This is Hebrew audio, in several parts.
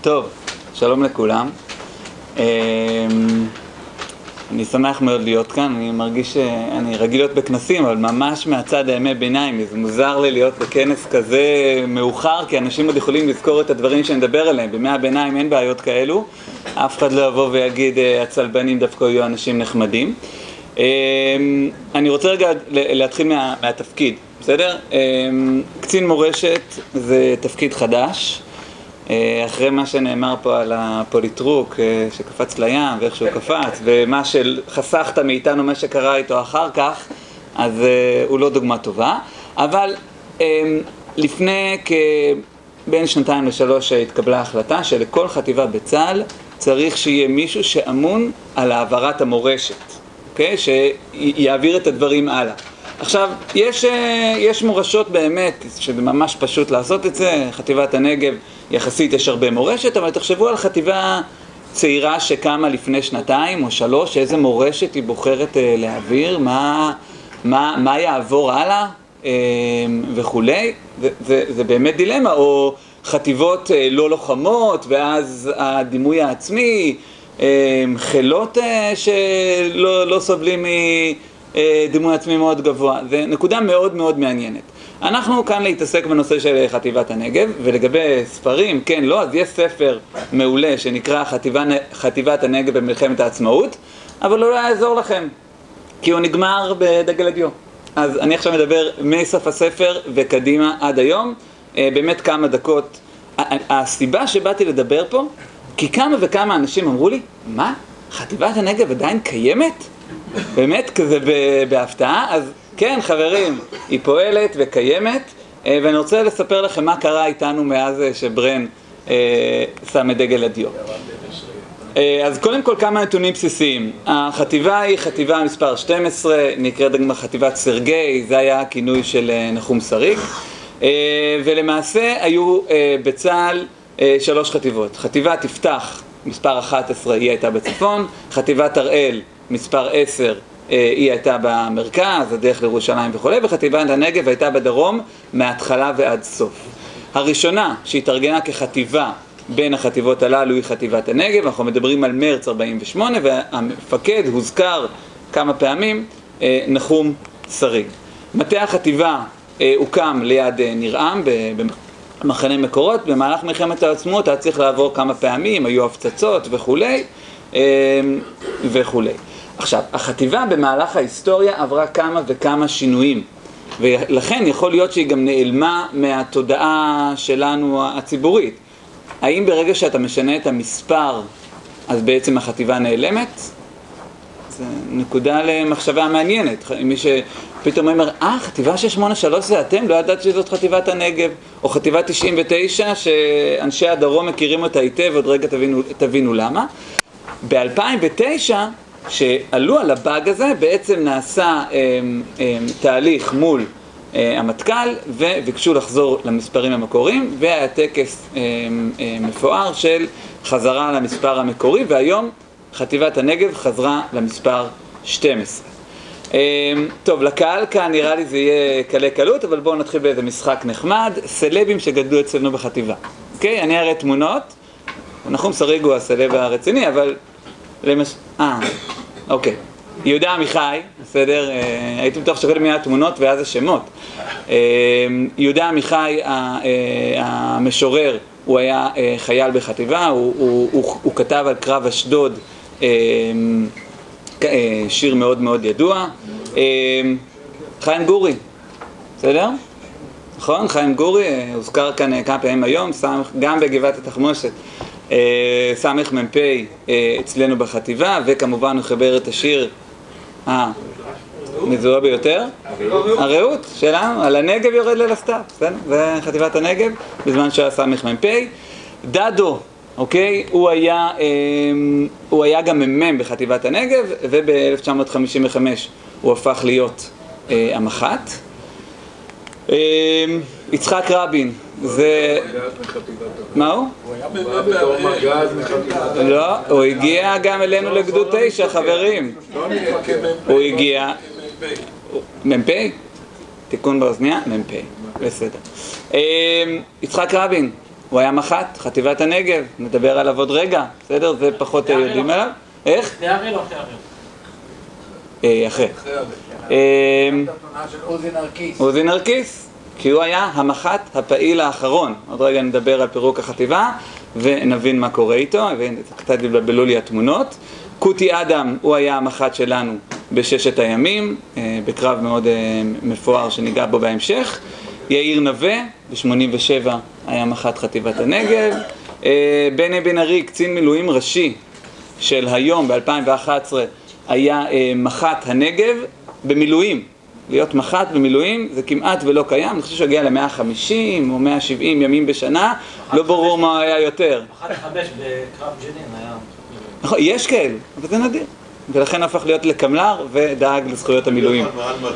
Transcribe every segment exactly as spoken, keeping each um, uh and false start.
טוב, שלום לכולם. אני שמח מאוד להיות כאן, אני מרגיש שאני רגיל להיות בכנסים, אבל ממש מהצד הימי ביניים, זה מוזר לי להיות בכנס כזה מאוחר, כי אנשים עוד יכולים לזכור את הדברים שאני מדבר עליהם. בימי הביניים אין בעיות כאלו, אף אחד לא יבוא ויגיד הצלבנים דווקא יהיו אנשים נחמדים. אני רוצה רגע להתחיל מה, מהתפקיד, בסדר? קצין מורשת זה תפקיד חדש, אחרי מה שנאמר פה על הפוליטרוק שקפץ לים ואיך שהוא קפץ ומה שחסכת מאיתנו מה שקרה איתו אחר כך, אז הוא לא דוגמה טובה. אבל לפני כבין שנתיים לשלוש התקבלה החלטה שלכל חטיבה בצה"ל צריך שיהיה מישהו שאמון על העברת המורשת, אוקיי? שיעביר את הדברים הלאה. עכשיו, יש, יש מורשות באמת, שזה ממש פשוט לעשות את זה. חטיבת הנגב יחסית יש הרבה מורשת, אבל תחשבו על חטיבה צעירה שקמה לפני שנתיים או שלוש, איזה מורשת היא בוחרת להעביר, מה, מה, מה יעבור הלאה וכולי. זה, זה, זה באמת דילמה. או חטיבות לא לוחמות, ואז הדימוי העצמי, חילות שלא לא סובלים מדימוי עצמי מאוד גבוה. זה נקודה מאוד מאוד מעניינת. אנחנו כאן להתעסק בנושא של חטיבת הנגב, ולגבי ספרים, כן, לא, אז יש ספר מעולה שנקרא חטיבה, חטיבת הנגב במלחמת העצמאות, אבל הוא לא יעזור לכם, כי הוא נגמר בדגל הדיו. אז אני עכשיו מדבר מסוף הספר וקדימה עד היום, באמת כמה דקות. הסיבה שבאתי לדבר פה, כי כמה וכמה אנשים אמרו לי, מה? חטיבת הנגב עדיין קיימת? באמת כזה בהפתעה? אז כן, חברים, היא פועלת וקיימת, ואני רוצה לספר לכם מה קרה איתנו מאז שברן שם את דגל הדיו. אז קודם כל כמה נתונים בסיסיים. החטיבה היא חטיבה מספר שתים עשרה, נקראת גם חטיבת סרגי, זה היה הכינוי של נחום שריג, ולמעשה היו בצה"ל שלוש חטיבות. חטיבת יפתח מספר אחת עשרה היא הייתה בצפון, חטיבת הראל מספר עשר היא הייתה במרכז, הדרך לירושלים וכו', וחטיבת הנגב הייתה בדרום מההתחלה ועד סוף. הראשונה שהתארגנה כחטיבה בין החטיבות הללו היא חטיבת הנגב. אנחנו מדברים על מרץ ארבעים ושמונה, והמפקד הוזכר כמה פעמים, נחום שריג. מטה החטיבה הוקם ליד ניר-עם במחנה מקורות. במהלך מלחמת העצמאות היה צריך לעבור כמה פעמים, היו הפצצות וכו' וכו'. עכשיו, החטיבה במהלך ההיסטוריה עברה כמה וכמה שינויים, ולכן יכול להיות שהיא גם נעלמה מהתודעה שלנו הציבורית. האם ברגע שאתה משנה את המספר, אז בעצם החטיבה נעלמת? זו נקודה למחשבה מעניינת. מי שפתאום אומר, אה, חטיבה שש שמונה שלוש זה אתם? לא ידעת שזאת חטיבת הנגב. או חטיבה תשעים ותשע, שאנשי הדרום מכירים אותה היטב, עוד רגע תבינו, תבינו למה. ב-אלפיים ותשע, שעלו על הבאג הזה, בעצם נעשה אה, אה, תהליך מול אה, המטכ"ל, וביקשו לחזור למספרים המקוריים, והיה טקס אה, אה, מפואר של חזרה למספר המקורי, והיום חטיבת הנגב חזרה למספר שתים עשרה. אה, טוב, לקהל כאן נראה לי זה יהיה קלה קלות, אבל בואו נתחיל באיזה משחק נחמד, סלבים שגדלו אצלנו בחטיבה. אוקיי? אני אראה תמונות, נחום שריג הוא הסלב הרציני, אבל למש... אה, אוקיי. יהודה עמיחי, בסדר? הייתי בטוח שכל מיני התמונות ואז השמות. יהודה עמיחי, המשורר, הוא היה חייל בחטיבה, הוא, הוא, הוא, הוא כתב על קרב אשדוד שיר מאוד מאוד ידוע. חיים גורי, בסדר? נכון? חיים גורי, הוזכר כאן כמה פעמים היום, גם בגבעת התחמושת. סמך מ"פ אצלנו בחטיבה, וכמובן הוא חבר את השיר המזוהה ביותר, הרעות שלנו, על הנגב יורד ליל הסתיו, זה חטיבת הנגב, בזמן שהיה סמך מ"פ. דדו, אוקיי, הוא היה, הוא היה גם מ"מ בחטיבת הנגב, וב-אלף תשע מאות חמישים וחמש הוא הפך להיות המח"ט. יצחק רבין, זה... מה הוא? הוא היה בתור מג"ד מחטיבה. לא, הוא הגיע גם אלינו לגדוד תשע, חברים. הוא הגיע... מ"פ? תיקון באוזניה? מ"פ, בסדר. יצחק רבין, הוא היה מח"ט, חטיבת הנגב, נדבר עליו עוד רגע, בסדר? זה פחות יודעים עליו. איך? לפני הראל או אחרי הראל? אחרי. עוזי נרקיס, כי הוא היה המח"ט הפעיל האחרון. עוד רגע נדבר על פירוק החטיבה ונבין מה קורה איתו, וקצת יבלבלו לי התמונות. קוטי אדם, הוא היה המח"ט שלנו בששת הימים, בקרב מאוד מפואר שניגע בו בהמשך. יאיר נווה, ב-שמונים ושבע היה מח"ט חטיבת הנגב. בני בן ארי, קצין מילואים ראשי של היום ב-אלפיים ואחת עשרה, היה מח"ט הנגב במילואים. להיות מח"ט במילואים זה כמעט ולא קיים, אני חושב שהגיע ל-מאה וחמישים או מאה ושבעים ימים בשנה, לא ברור מה היה יותר. מח"ט חמש בקרב ג'נין היה... נכון, יש כאלה, אבל זה נדיר. ולכן הפך להיות לקמלר ודאג לזכויות המילואים.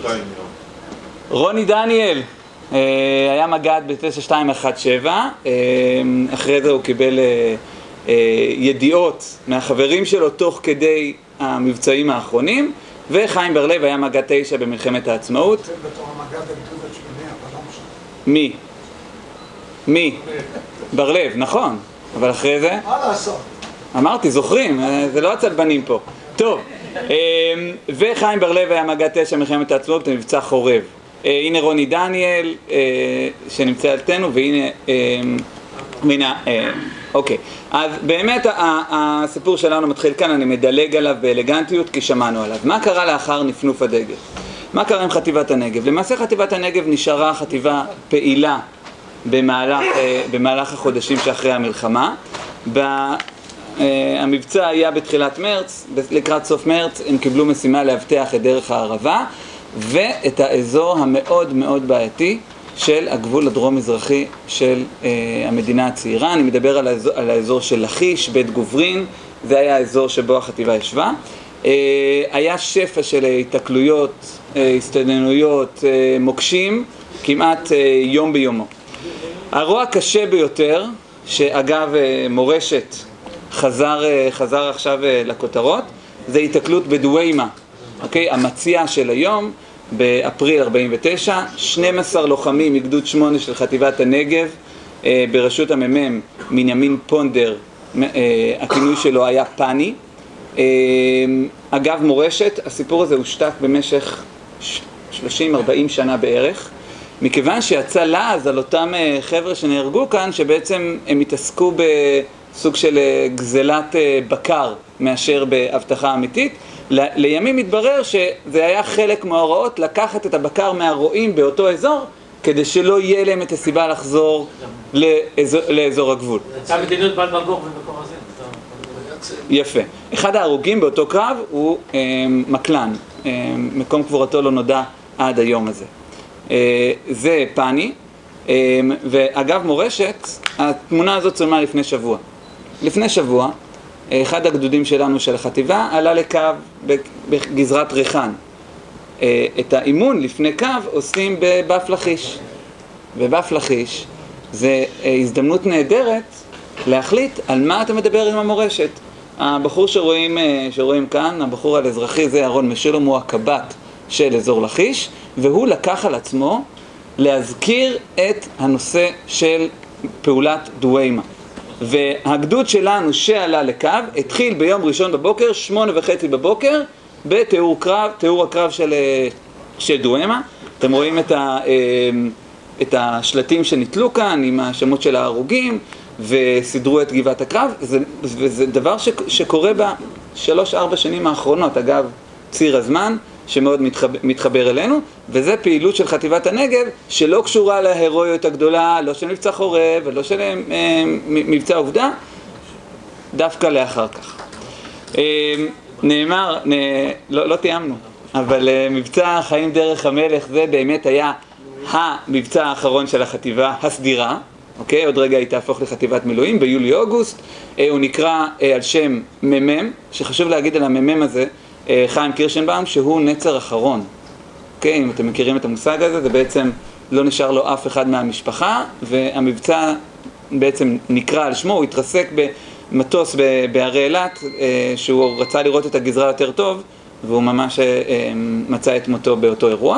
רוני דניאל היה מג"ד ב-תשע שתיים אחת שבע, אחרי זה הוא קיבל ידיעות מהחברים שלו תוך כדי המבצעים האחרונים, וחיים בר-לב היה מג"ד תשע במלחמת העצמאות. זה בתור המג"ד הגדוד השמיני, אבל לא משנה. מי? מי? בר-לב, נכון. אבל אחרי זה? מה לעשות? אמרתי, זוכרים, זה לא הצלבנים פה. טוב, וחיים בר-לב היה מג"ד תשע במלחמת העצמאות במבצע חורב. הנה רוני דניאל שנמצא עלתנו, והנה... והנה, אוקיי. אז באמת הסיפור שלנו מתחיל כאן, אני מדלג עליו באלגנטיות כי שמענו עליו. מה קרה לאחר נפנוף הדגל? מה קרה עם חטיבת הנגב? למעשה חטיבת הנגב נשארה חטיבה פעילה במהלך, במהלך החודשים שאחרי המלחמה. המבצע היה בתחילת מרץ, לקראת סוף מרץ הם קיבלו משימה להבטח את דרך הערבה ואת האזור המאוד מאוד בעייתי של הגבול הדרום-מזרחי של אה, המדינה הצעירה. אני מדבר על האזור, על האזור של לכיש, בית גוברין, זה היה האזור שבו החטיבה ישבה. אה, היה שפע של התקלויות, אה, הסתננויות, אה, מוקשים, כמעט אה, יום ביומו. הרוע הקשה ביותר, שאגב אה, מורשת חזר, אה, חזר עכשיו אה, לכותרות, זה התקלות בדווימה, אוקיי? המציאה של היום, באפריל ארבעים ותשע, שנים עשר לוחמים מגדוד שמונה של חטיבת הנגב, אה, בראשות הממ"מ בנימין פונדר, אה, הכינוי שלו היה פני. אה, אגב מורשת, הסיפור הזה הושתק במשך שלושים ארבעים שנה בערך, מכיוון שיצא לעז על אותם אה, חבר'ה שנהרגו כאן, שבעצם הם התעסקו בסוג של אה, גזלת אה, בקר מאשר בהבטחה אמיתית. לימים מתברר שזה היה חלק מההוראות לקחת את הבקר מהרועים באותו אזור כדי שלא יהיה להם את הסיבה לחזור לאזור, לאזור הגבול. זה מדיניות בל בגור ובקור הזה. יפה. אחד ההרוגים באותו קרב הוא אה, מקלן. אה, מקום קבורתו לא נודע עד היום הזה. אה, זה פני. אה, ואגב מורשת, התמונה הזאת צולמה לפני שבוע. לפני שבוע, אחד הגדודים שלנו של החטיבה עלה לקו בגזרת ריחן. את האימון לפני קו עושים בבף לכיש. בבף לכיש זה הזדמנות נהדרת להחליט על מה אתה מדבר עם המורשת. הבחור שרואים, שרואים כאן, הבחור האזרחי זה אהרון משולם, הוא הקב"ט של אזור לכיש, והוא לקח על עצמו להזכיר את הנושא של פעולת דווימה. והגדוד שלנו שעלה לקו התחיל ביום ראשון בבוקר, שמונה וחצי בבוקר, בתיאור קרב, תיאור הקרב של, של דווימה. אתם רואים את, ה, את השלטים שנתלו כאן עם השמות של ההרוגים, וסידרו את גבעת הקרב. זה, וזה דבר ש, שקורה בשלוש ארבע שנים האחרונות, אגב ציר הזמן, שמאוד מתחבר, מתחבר אלינו, וזה פעילות של חטיבת הנגב שלא קשורה להירואיות הגדולה, לא של מבצע חורב ולא של אה, מבצע עובדה, דווקא לאחר כך. אה, נאמר, נ, לא, לא תיאמנו, אבל אה, מבצע חיים דרך המלך זה באמת היה המבצע האחרון של החטיבה הסדירה, אוקיי? עוד רגע היא תהפוך לחטיבת מילואים ביולי-אוגוסט, אה, הוא נקרא אה, על שם ממם, שחשוב להגיד על הממם הזה, חיים קירשנבאום, שהוא נצר אחרון. אוקיי, אם אתם מכירים את המושג הזה, זה בעצם לא נשאר לו אף אחד מהמשפחה, והמבצע בעצם נקרא על שמו, הוא התרסק במטוס בערי אילת, שהוא רצה לראות את הגזרה יותר טוב, והוא ממש מצא את מותו באותו אירוע.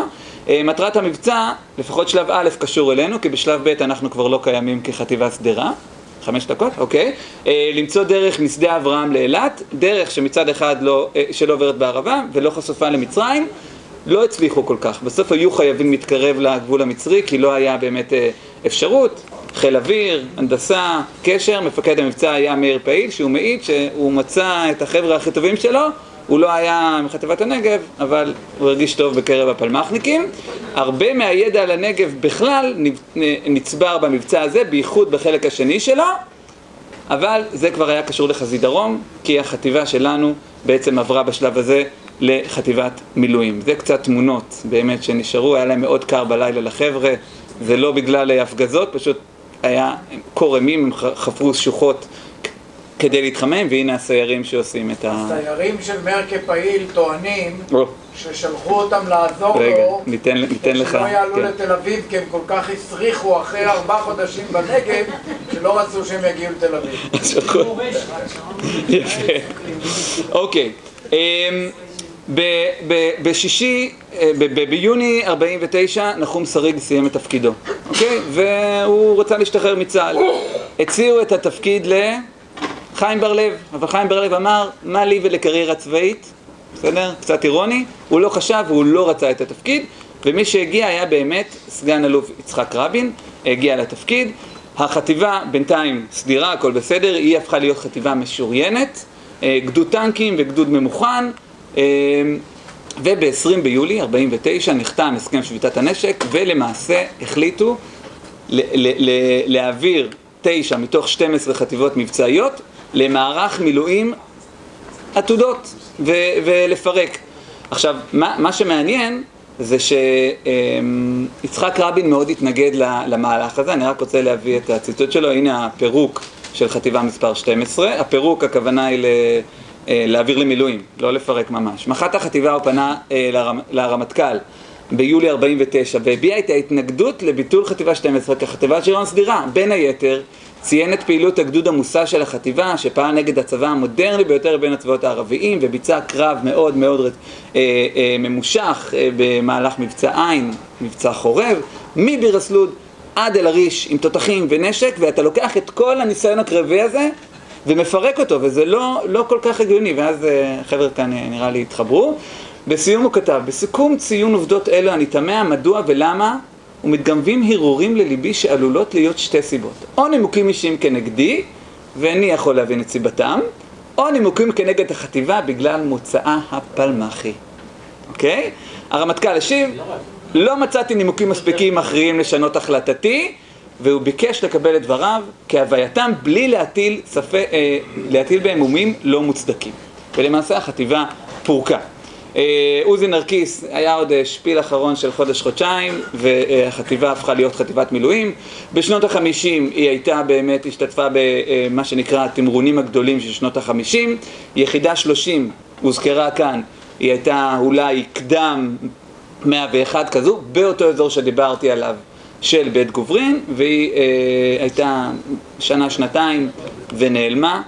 מטרת המבצע, לפחות שלב א' קשור אלינו, כי בשלב ב' אנחנו כבר לא קיימים כחטיבה סדירה. חמש דקות, אוקיי. למצוא דרך משדה אברהם לאילת, דרך שמצד אחד לא, שלא עוברת בערבה ולא חשופה למצרים, לא הצליחו כל כך. בסוף היו חייבים להתקרב לגבול המצרי, כי לא היה באמת אפשרות. חיל אוויר, הנדסה, קשר, מפקד המבצע היה מאיר פעיל, שהוא מעיד שהוא מצא את החבר'ה הכי טובים שלו, הוא לא היה מחטיבת הנגב, אבל הוא הרגיש טוב בקרב הפלמחניקים. הרבה מהידע על הנגב בכלל נצבר במבצע הזה, בייחוד בחלק השני שלו, אבל זה כבר היה קשור לחזית דרום, כי החטיבה שלנו בעצם עברה בשלב הזה לחטיבת מילואים. זה קצת תמונות באמת שנשארו, היה להם מאוד קר בלילה לחבר'ה, זה לא בגלל הפגזות, פשוט היה קורמים, הם חפרו שוחות כדי להתחמם, והנה הסיירים שעושים את ה... הסיירים של מאיר כפעיל טוענים ששלחו אותם לעזור רגע, לו, ניתן, ניתן לך, שלא יעלו כן. לתל אביב, כי הם כל כך הסריחו אחרי ארבעה חודשים בנגב, שלא רצו שהם יגיעו לתל אביב. יפה. אוקיי. בשישי, ביוני ארבעים ותשע, נחום שריג סיים את תפקידו, אוקיי? והוא רצה להשתחרר מצה"ל. הציעו את התפקיד לחיים בר-לב, אבל חיים בר-לב אמר, מה לי ולקריירה צבאית? בסדר? קצת אירוני. הוא לא חשב, הוא לא רצה את התפקיד, ומי שהגיע היה באמת סגן אלוף יצחק רבין, הגיע לתפקיד. החטיבה בינתיים סדירה, הכל בסדר, היא הפכה להיות חטיבה משוריינת, גדוד טנקים וגדוד ממוכן, וב-עשרים ביולי ארבעים ותשע נחתם הסכם שביתת הנשק, ולמעשה החליטו להעביר תשע מתוך שתים עשרה חטיבות מבצעיות למערך מילואים עתודות ולפרק. עכשיו, מה, מה שמעניין זה שיצחק רבין מאוד התנגד למהלך הזה. אני רק רוצה להביא את הציטוט שלו. הנה הפירוק של חטיבה מספר שתים עשרה. הפירוק, הכוונה היא להעביר למילואים, לא לפרק ממש. מח"ט החטיבה הוא פנה לרמטכ"ל ביולי ארבעים ותשע והביע את ההתנגדות לביטול חטיבה שתים עשרה כחטיבה שריון סדירה. בין היתר ציין את פעילות הגדוד המוסע של החטיבה, שפעל נגד הצבא המודרני ביותר בין הצבאות הערביים, וביצע קרב מאוד מאוד אה, אה, ממושך אה, במהלך מבצע עין, מבצע חורב, מביר אסלוד עד אל עריש עם תותחים ונשק, ואתה לוקח את כל הניסיון הקרבי הזה ומפרק אותו, וזה לא, לא כל כך הגיוני, ואז אה, חבר'ה כאן אה, נראה לי התחברו. בסיום הוא כתב, בסיכום ציון עובדות אלו אני תמה מדוע ולמה ומתגנבים הרהורים לליבי שעלולות להיות שתי סיבות. או נימוקים אישיים כנגדי, ואני יכול להבין את סיבתם, או נימוקים כנגד החטיבה בגלל מוצאה הפלמחי. אוקיי? הרמטכ"ל השיב, לא מצאתי נימוקים מספיקים מכריעים לשנות החלטתי, והוא ביקש לקבל את דבריו כהווייתם בלי להטיל, ספק, אה, להטיל בהם מומים לא מוצדקים. ולמעשה החטיבה פורקה. עוזי נרקיס היה עוד שפיל אחרון של חודש-חודשיים, והחטיבה הפכה להיות חטיבת מילואים. בשנות החמישים היא הייתה באמת, השתתפה במה שנקרא התמרונים הגדולים של שנות החמישים. יחידה שלושים הוזכרה כאן, היא הייתה אולי קדם מאה ואחת כזו, באותו אזור שדיברתי עליו של בית גוברין, והיא הייתה שנה-שנתיים ונעלמה.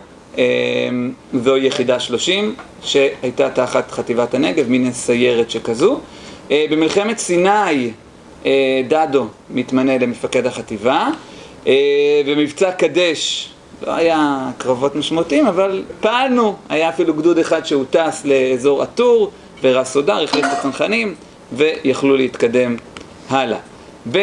זו יחידה שלושים שהייתה תחת חטיבת הנגב, מין סיירת שכזו. במלחמת סיני דדו מתמנה למפקד החטיבה, ומבצע קדש לא היה קרבות משמעותיים, אבל פעלנו. היה אפילו גדוד אחד שהוא טס לאזור עטור ורס סודר, החליף את הצנחנים ויכלו להתקדם הלאה. ב...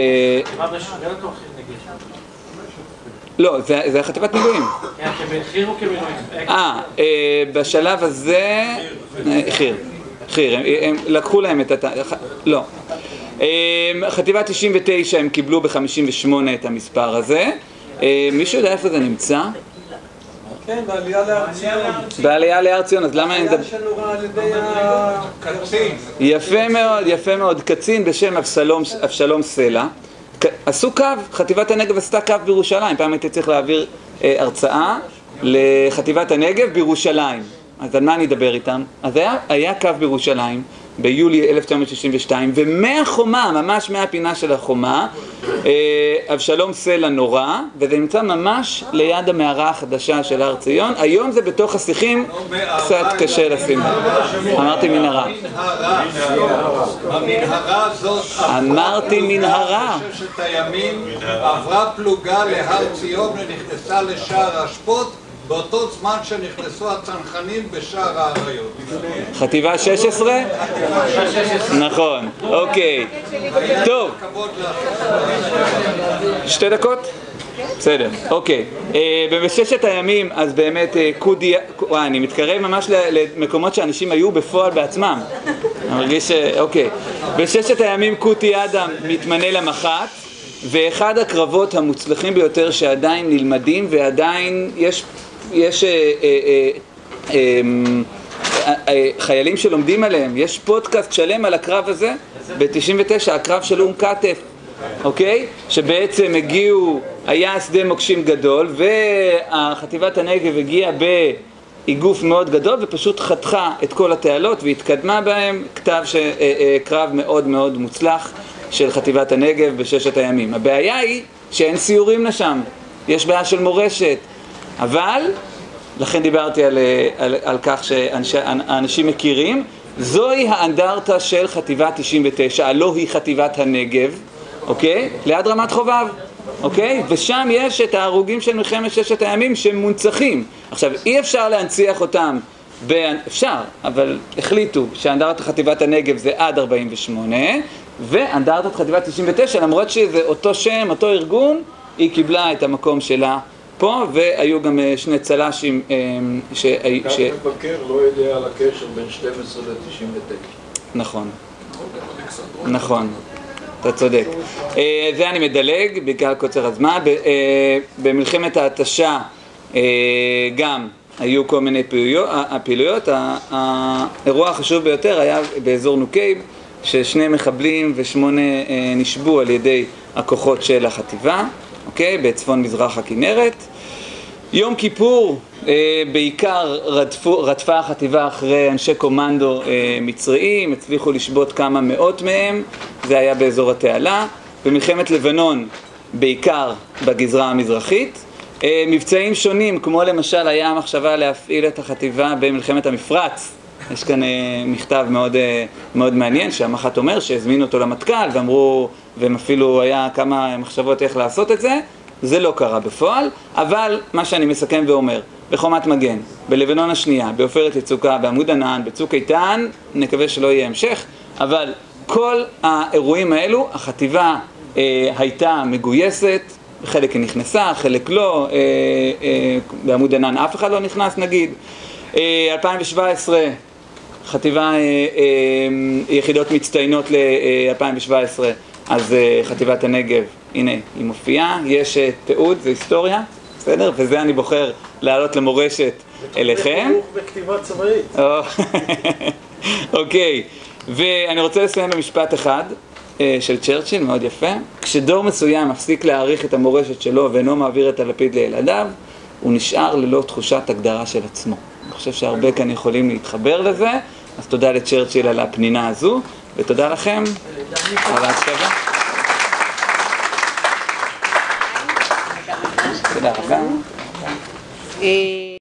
לא, זה, זה חטיבת מילואים. כן, כמחיר או כמילואים? אה, בשלב הזה... חיר, חיר, הם, הם לקחו להם את... לא. חטיבה תשעים ותשע הם קיבלו ב-חמישים ושמונה את המספר הזה. מישהו יודע איפה זה נמצא? כן, בעלייה להר ציון. בעלייה להר ציון, אז למה... העלייה שנורה על ידי הקצין. יפה מאוד, יפה מאוד. קצין בשם אבשלום, אבשלום סלע. עשו קו, חטיבת הנגב עשתה קו בירושלים. פעם הייתי צריך להעביר אה, הרצאה לחטיבת הנגב בירושלים. אז על מה אני אדבר איתם? אז היה, היה קו בירושלים, ביולי אלף תשע מאות שישים ושתיים, ומהחומה, ממש מהפינה של החומה, אבשלום סלע נורא, וזה נמצא ממש ליד המערה החדשה של הר ציון. היום זה בתוך השיחים, קצת קשה לשים. אמרתי מנהרה. המנהרה הזאת אמרתי מנהרה. בששת הימים עברה פלוגה להר ציון ונכנסה לשער אשפות באותו זמן שנכנסו הצנחנים בשער האריות. חטיבה שש עשרה? נכון, אוקיי. טוב. שתי דקות? בסדר, אוקיי. בששת הימים, אז באמת קודיה, וואי, אני מתקרב ממש למקומות שאנשים היו בפועל בעצמם. אני מרגיש, אוקיי. בששת הימים קוטי אדם מתמנה למח"ט, ואחד הקרבות המוצלחים ביותר שעדיין נלמדים ועדיין יש יש אה, אה, אה, אה, אה, חיילים שלומדים עליהם. יש פודקאסט שלם על הקרב הזה ב-תשעים ותשע, הקרב של אום כתף, אוקיי? שבעצם הגיעו, היה שדה מוקשים גדול, והחטיבת הנגב הגיעה באיגוף מאוד גדול ופשוט חתכה את כל התעלות והתקדמה בהם. כתב ש, אה, אה, קרב מאוד מאוד מוצלח של חטיבת הנגב בששת הימים. הבעיה היא שאין סיורים לשם, יש בעיה של מורשת, אבל, לכן דיברתי על, על, על כך שהאנשים מכירים, זוהי האנדרטה של חטיבת תשעים ותשע, הלא היא חטיבת הנגב, אוקיי? ליד רמת חובב, אוקיי? ושם יש את ההרוגים של מלחמת ששת הימים שמונצחים. עכשיו, אי אפשר להנציח אותם, ב... אפשר, אבל החליטו שאנדרטת חטיבת הנגב זה עד ארבעים ושמונה, ואנדרטת חטיבת תשעים ותשע, למרות שזה אותו שם, אותו ארגון, היא קיבלה את המקום שלה פה, והיו גם שני צל"שים ש... כך מבקר לא יודע על הקשר בין שתים עשרה ל-תשעים ותשע. נכון. נכון. אתה צודק. זה אני מדלג בגלל קוצר הזמן. במלחמת ההתשה גם היו כל מיני פעילויות. האירוע החשוב ביותר היה באזור נוקייב, ששני מחבלים ושמונה נשבו על ידי הכוחות של החטיבה, אוקיי? בצפון מזרח הכנרת. יום כיפור בעיקר רדפו, רדפה החטיבה אחרי אנשי קומנדו מצריים, הצליחו לשבות כמה מאות מהם, זה היה באזור התעלה. במלחמת לבנון בעיקר בגזרה המזרחית. מבצעים שונים, כמו למשל היה המחשבה להפעיל את החטיבה במלחמת המפרץ. יש כאן מכתב מאוד, מאוד מעניין שהמח"ט אומר שהזמינו אותו למטכ"ל ואמרו, והם אפילו היה כמה מחשבות איך לעשות את זה. זה לא קרה בפועל, אבל מה שאני מסכם ואומר, בחומת מגן, בלבנון השנייה, בעופרת יצוקה, בעמוד ענן, בצוק איתן, נקווה שלא יהיה המשך, אבל כל האירועים האלו, החטיבה אה, הייתה מגויסת, חלק היא נכנסה, חלק לא, אה, אה, בעמוד ענן אף אחד לא נכנס נגיד. אה, אלפיים שבע עשרה, חטיבה, אה, אה, יחידות מצטיינות ל-אלפיים שבע עשרה, אז אה, חטיבת הנגב, הנה, היא מופיעה, יש תיעוד, זה היסטוריה, בסדר? וזה אני בוחר לעלות למורשת אליכם. בכתיבה צבאית. אוקיי, ואני רוצה לסיים במשפט אחד של צ'רצ'יל, מאוד יפה. כשדור מסוים מפסיק להעריך את המורשת שלו ואינו מעביר את הלפיד לילדיו, הוא נשאר ללא תחושת הגדרה של עצמו. אני חושב שהרבה כאן יכולים להתחבר לזה, אז תודה לצ'רצ'יל על הפנינה הזו, ותודה לכם על ההקשבה. תודה רבה.